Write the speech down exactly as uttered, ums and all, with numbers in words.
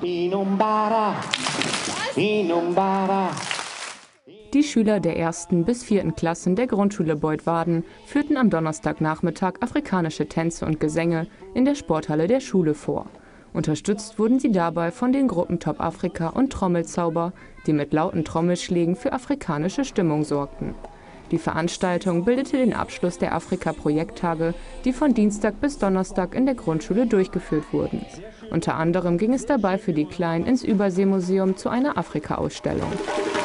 Inumbara, Inumbara. Die Schüler der ersten bis vierten Klassen der Grundschule Beuth-Waden führten am Donnerstagnachmittag afrikanische Tänze und Gesänge in der Sporthalle der Schule vor. Unterstützt wurden sie dabei von den Gruppen Top Afrika und Trommelzauber, die mit lauten Trommelschlägen für afrikanische Stimmung sorgten. Die Veranstaltung bildete den Abschluss der Afrika-Projekttage, die von Dienstag bis Donnerstag in der Grundschule durchgeführt wurden. Unter anderem ging es dabei für die Kleinen ins Überseemuseum zu einer Afrika-Ausstellung.